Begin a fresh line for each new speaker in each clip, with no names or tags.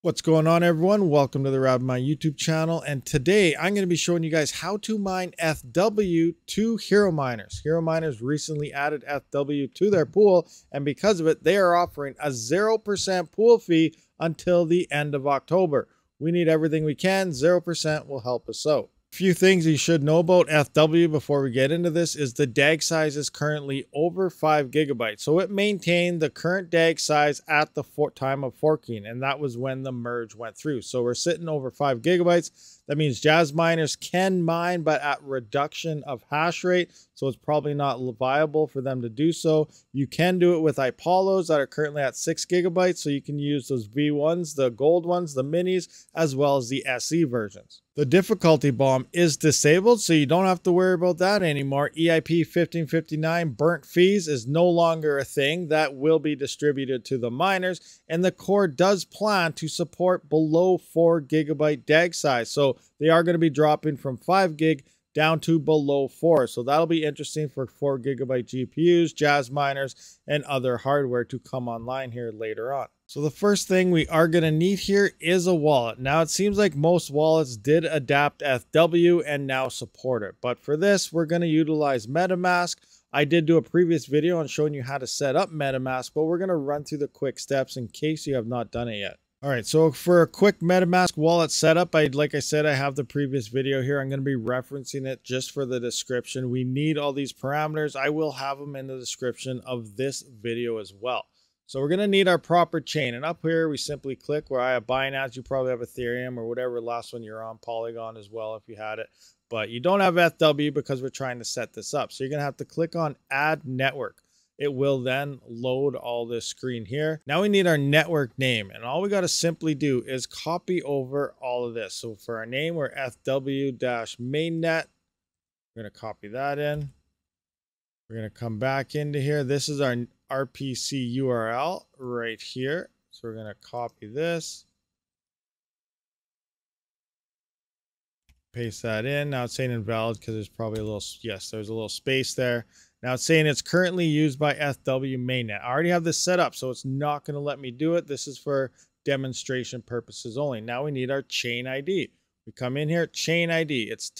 What's going on, everyone? Welcome to the Rabid Mining YouTube channel, and today I'm going to be showing you guys how to mine ETHW to Herominers. Herominers recently added ETHW to their pool, and because of it, they are offering a 0% pool fee until the end of October. We need everything we can. 0% will help us out. A few things you should know about ETHW before we get into this is the DAG size is currently over 5 gigabytes. So it maintained the current DAG size at the time of forking, and that was when the merge went through. So we're sitting over 5 gigabytes. That means Jazz miners can mine, but at reduction of hash rate. So it's probably not viable for them to do so. You can do it with Ipollos that are currently at 6 gigabytes. So you can use those V1s, the gold ones, the minis, as well as the SE versions. The difficulty bomb is disabled, so you don't have to worry about that anymore. EIP 1559 burnt fees is no longer a thing. That will be distributed to the miners, and the core does plan to support below 4 gigabyte DAG size. So they are going to be dropping from 5 gig down to below 4. So that'll be interesting for 4 gigabyte GPUs, Jazz miners, and other hardware to come online here later on. So the first thing we are going to need here is a wallet. Now it seems like most wallets did adapt ETHW and now support it. But for this, we're going to utilize MetaMask. I did do a previous video on showing you how to set up MetaMask, but we're going to run through the quick steps in case you have not done it yet. All right, so for a quick MetaMask wallet setup, like I said, I have the previous video here. I'm going to be referencing it just for the description. We need all these parameters. I will have them in the description of this video as well. So we're going to need our proper chain. And up here, we simply click where I have Binance. You probably have Ethereum or whatever last one you're on, Polygon as well if you had it. But you don't have ETHW because we're trying to set this up. So you're going to have to click on Add Network. It will then load all this screen here. Now we need our network name, and all we got to simply do is copy over all of this. So for our name, we're ETHW-mainnet. We're going to copy that in. We're going to come back into here. This is our RPC URL right here. So we're going to copy this. Paste that in. Now it's saying invalid because there's probably a little, yes, there's a little space there. Now it's saying it's currently used by ETHW-mainnet. I already have this set up, so it's not going to let me do it. This is for demonstration purposes only. Now we need our chain ID. We come in here, chain ID. It's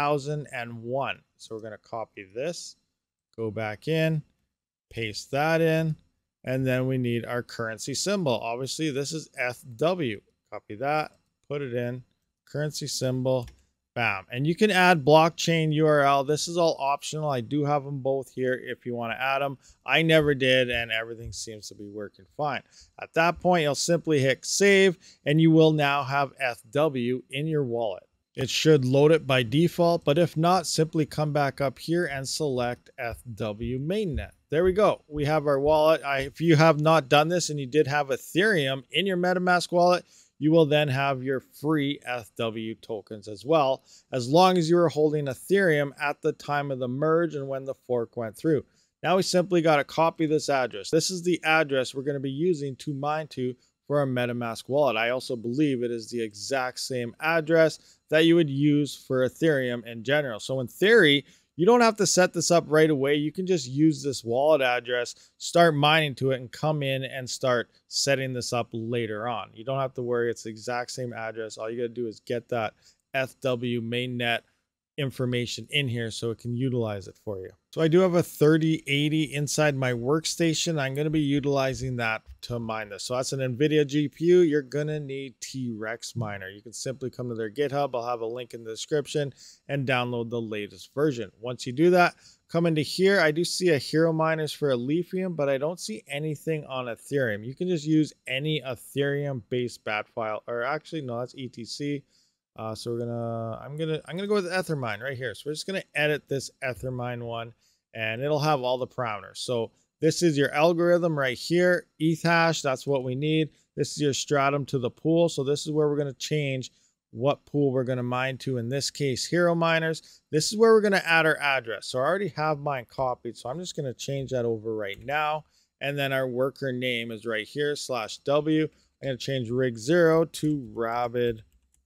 10,001. So we're going to copy this, go back in, paste that in, and then we need our currency symbol. Obviously, this is ETHW. Copy that, put it in, currency symbol. Bam. And you can add blockchain URL. This is all optional. I do have them both here if you want to add them. I never did, and everything seems to be working fine. At that point, you'll simply hit save, and you will now have ETHW in your wallet. It should load it by default, but if not, simply come back up here and select ETHW-mainnet. There we go. We have our wallet. If you have not done this and you did have Ethereum in your MetaMask wallet, you will then have your free ETHW tokens as well, as long as you were holding Ethereum at the time of the merge and when the fork went through. Now we simply got to copy this address. This is the address we're going to be using to mine to for our MetaMask wallet. I also believe it is the exact same address that you would use for Ethereum in general. So in theory, you don't have to set this up right away. You can just use this wallet address, start mining to it, and come in and start setting this up later on. You don't have to worry. It's the exact same address. All you got to do is get that ETHW-mainnet information in here so it can utilize it for you. So I do have a 3080 inside my workstation. I'm going to be utilizing that to mine this. So that's an NVIDIA GPU. You're going to need T-Rex miner. You can simply come to their GitHub. I'll have a link in the description and download the latest version. Once you do that, come into here. I do see a Herominers for Ethereum, but I don't see anything on Ethereum. You can just use any Ethereum-based bat file, or actually, no, that's ETC. So I'm gonna go with Ethermine right here. So we're just gonna edit this Ethermine one, and it'll have all the parameters. So this is your algorithm right here, ETH hash. That's what we need. This is your stratum to the pool. So this is where we're gonna change what pool we're gonna mine to. In this case, Herominers. This is where we're gonna add our address. So I already have mine copied. So I'm just gonna change that over right now. And then our worker name is right here /W. I'm gonna change rig 0 to Rabid.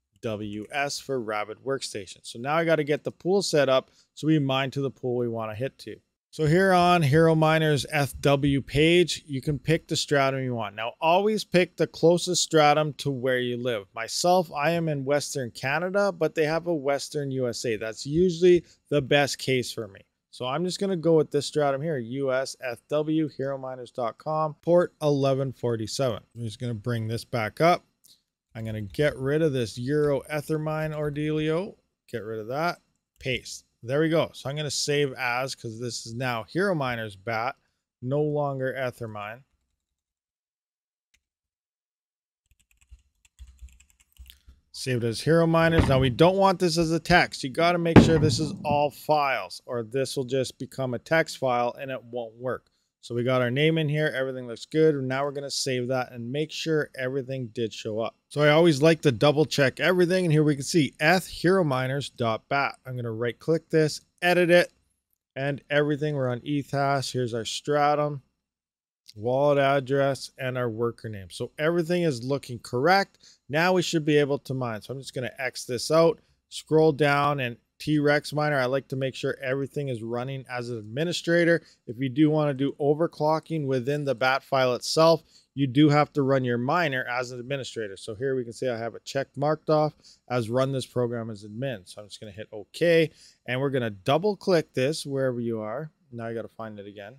WS for Rabid Workstation. So now I got to get the pool set up so we mine to the pool we want to hit to. So here on Herominers ETHW page, you can pick the stratum you want. Now, always pick the closest stratum to where you live. Myself, I am in Western Canada, but they have a Western USA. That's usually the best case for me. So I'm just going to go with this stratum here, US ETHW, Herominers.com, port 1147. I'm just going to bring this back up. I'm going to get rid of this Euro Ethermine ordealio. Get rid of that. Paste. There we go. So I'm going to save as, because this is now Herominers BAT, no longer Ethermine. Save it as Herominers. Now we don't want this as a text. You got to make sure this is all files, or this will just become a text file and it won't work. So we got our name in here. Everything looks good. Now we're going to save that and make sure everything did show up. So I always like to double check everything. And here we can see Herominers.bat. I'm going to right click this, edit it, and everything. We're on ETHash. Here's our stratum, wallet address, and our worker name. So everything is looking correct. Now we should be able to mine. So I'm just going to X this out, scroll down, and T-Rex miner, I like to make sure everything is running as an administrator. If you do want to do overclocking within the BAT file itself, you do have to run your miner as an administrator. So here we can see I have a check marked off as run this program as admin. So I'm just going to hit OK, and we're going to double click this wherever you are. Now I got to find it again.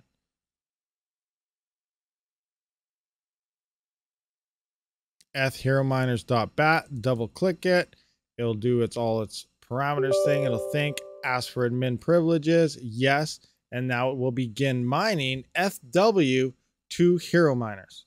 Herominers.bat, double click it. It'll do its parameters thing. It'll think, ask for admin privileges, yes, and now it will begin mining ETHW to Herominers.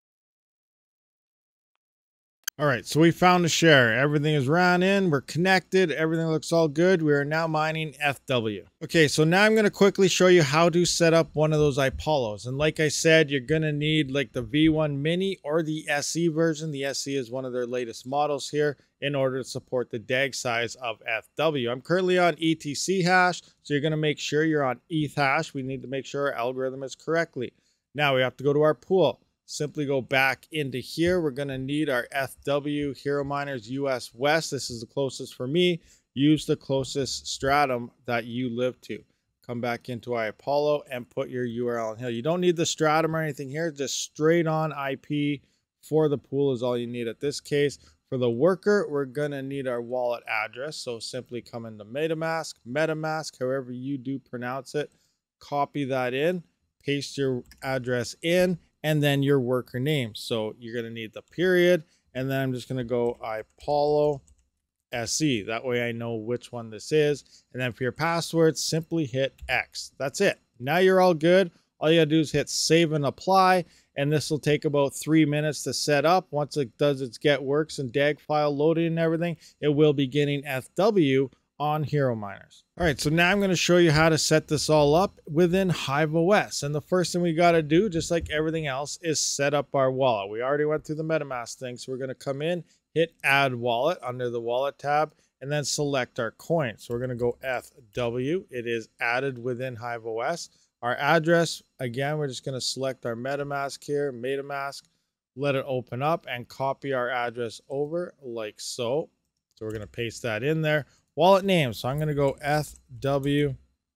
All right, so we found a share. Everything is ran in. We're connected. Everything looks all good. We are now mining ETHW. Okay, so now I'm going to quickly show you how to set up one of those Ipollos. And like I said, you're going to need like the V1 Mini or the SE version. The SE is one of their latest models here in order to support the DAG size of ETHW. I'm currently on ETC hash, so you're going to make sure you're on ETH hash. We need to make sure our algorithm is correctly. Now we have to go to our pool. Simply go back into here. We're going to need our ETHW Herominers US West. This is the closest for me. Use the closest stratum that you live to. Come back into Ipollo and put your URL in here. You don't need the stratum or anything here. Just straight on IP for the pool is all you need at this case. For the worker, we're going to need our wallet address. So simply come into MetaMask, however you do pronounce it. Copy that in, paste your address in, and then your worker name. So you're going to need the period, and then I'm just going to go Ipollo SE. That way I know which one this is. And then for your password, simply hit X. That's it. Now you're all good. All you got to do is hit save and apply, and this will take about 3 minutes to set up. Once it does its get works and DAG file loading and everything, it will be getting ETHW on Herominers. All right, so now I'm going to show you how to set this all up within HiveOS. And the first thing we got to do, just like everything else, is set up our wallet. We already went through the MetaMask thing, so we're going to come in, hit Add Wallet under the Wallet tab, and then select our coin. So we're going to go ETHW. It is added within HiveOS. Our address, again, we're just going to select our MetaMask here, MetaMask, let it open up, and copy our address over like so. So we're going to paste that in there. Wallet name, so I'm going to go ETHW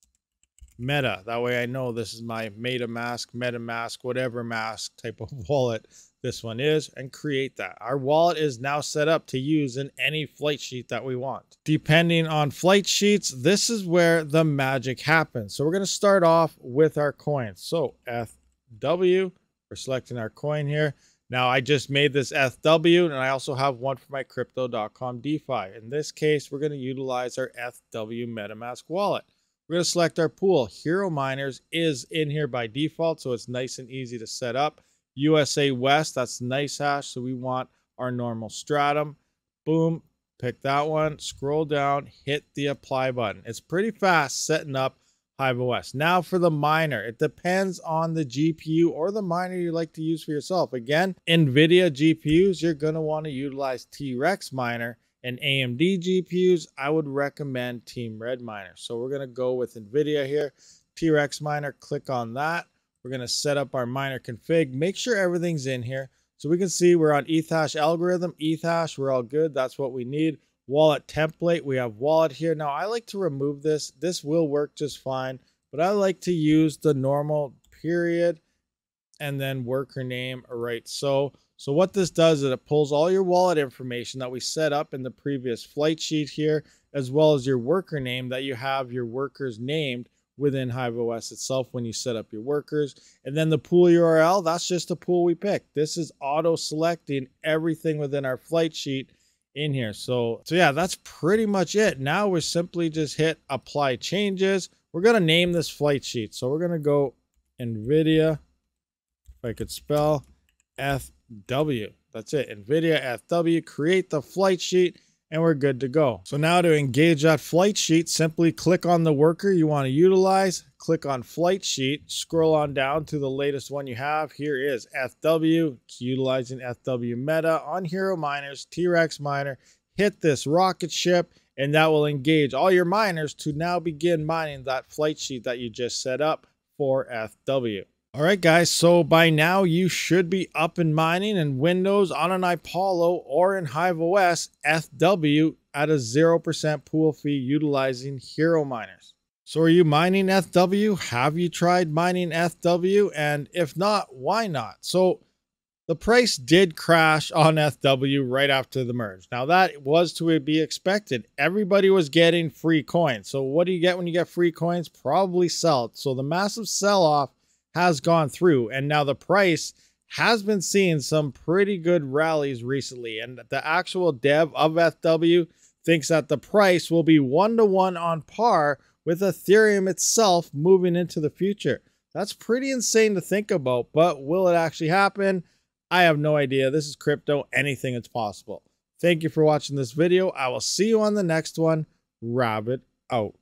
Meta. That way I know this is my MetaMask, whatever mask type of wallet this one is, and create that. Our wallet is now set up to use in any flight sheet that we want. Depending on flight sheets, this is where the magic happens. So we're going to start off with our coins. So ETHW, we're selecting our coin here. Now, I just made this ETHW, and I also have one for my Crypto.com DeFi. In this case, we're going to utilize our ETHW MetaMask Wallet. We're going to select our pool. Herominers is in here by default, so it's nice and easy to set up. USA West, that's nice hash, so we want our normal stratum. Boom, pick that one, scroll down, hit the apply button. It's pretty fast setting up HiveOS. Now for the miner, it depends on the GPU or the miner you like to use for yourself. Again, NVIDIA GPUs, you're going to want to utilize T-Rex miner, and AMD GPUs, I would recommend Team Red miner. So we're going to go with NVIDIA here. T-Rex miner, click on that. We're going to set up our miner config. Make sure everything's in here. So we can see we're on ETHash algorithm, ETHash, we're all good. That's what we need. Wallet template, we have wallet here. Now I like to remove this. This will work just fine but I like to use the normal period and then worker name, right? So what this does is it pulls all your wallet information that we set up in the previous flight sheet here, as well as your worker name that you have your workers named within HiveOS itself when you set up your workers. And then the pool URL, that's just a pool we picked. This is auto selecting everything within our flight sheet in here. So yeah, that's pretty much it. Now we're simply just hit apply changes. We're going to name this flight sheet. So we're going to go NVIDIA, if I could spell, FW. That's it. NVIDIA FW, create the flight sheet, and we're good to go. So now to engage that flight sheet, simply click on the worker you want to utilize, click on flight sheet, scroll on down to the latest one you have. Here is FW. It's utilizing FW Meta on Herominers, T-Rex miner. Hit this rocket ship, and that will engage all your miners to now begin mining that flight sheet that you just set up for FW. All right, guys, so by now you should be up and mining in Windows on an Ipollo or in HiveOS FW at a 0% pool fee utilizing Herominers. So are you mining FW? Have you tried mining FW? And if not, why not? So the price did crash on FW right after the merge. Now that was to be expected. Everybody was getting free coins. So what do you get when you get free coins? Probably sell. So the massive sell-off has gone through, and now the price has been seeing some pretty good rallies recently, and the actual dev of FW thinks that the price will be 1-to-1 on par with Ethereum itself moving into the future. That's pretty insane to think about, but will it actually happen? I have no idea. This is crypto. Anything is possible. Thank you for watching this video. I will see you on the next one. Rabid out.